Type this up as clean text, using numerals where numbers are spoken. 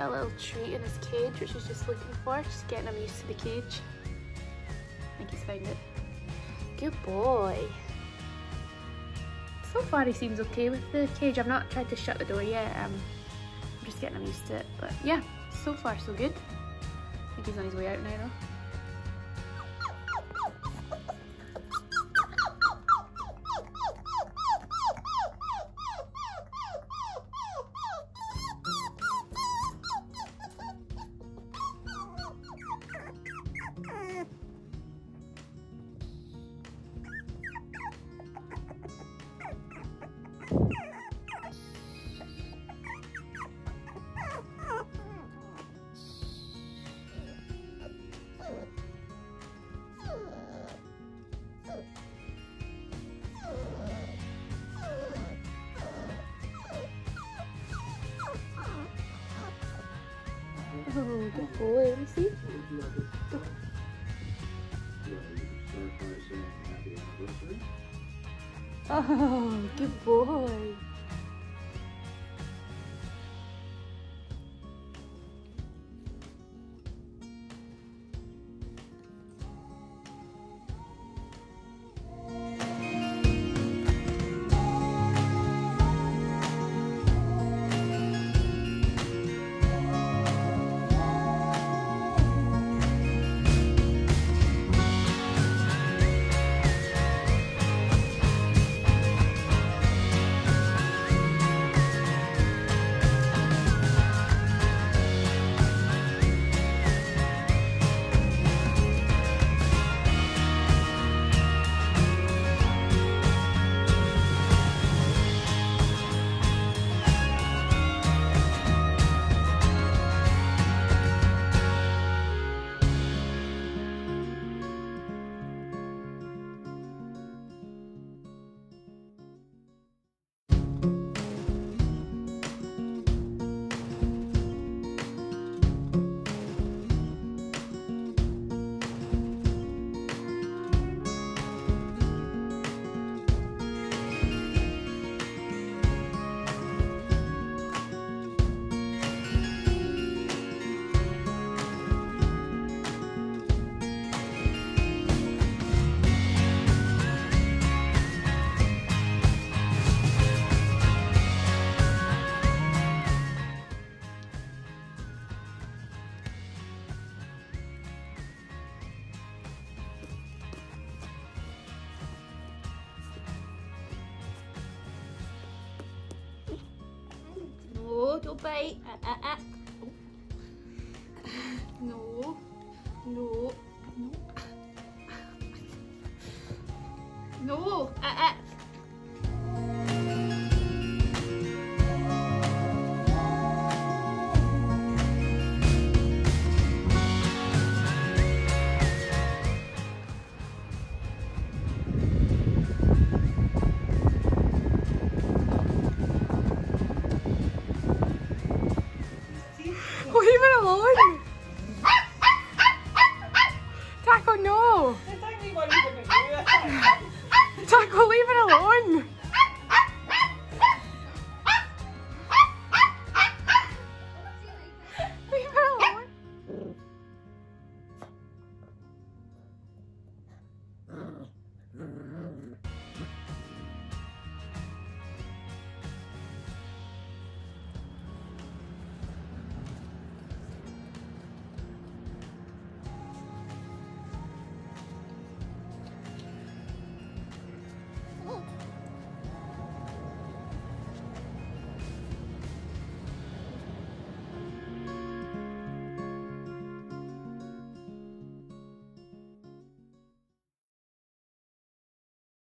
a little treat in his cage, which he's just looking for, just getting him used to the cage. I think he's found it. Good boy. So far he seems okay with the cage. I've not tried to shut the door yet. I'm just getting him used to it. But yeah, so far so good. I think he's on his way out now though. Oh, good boy. Let me see. Go. Oh, good boy. No, don't bite. No, no, no. No,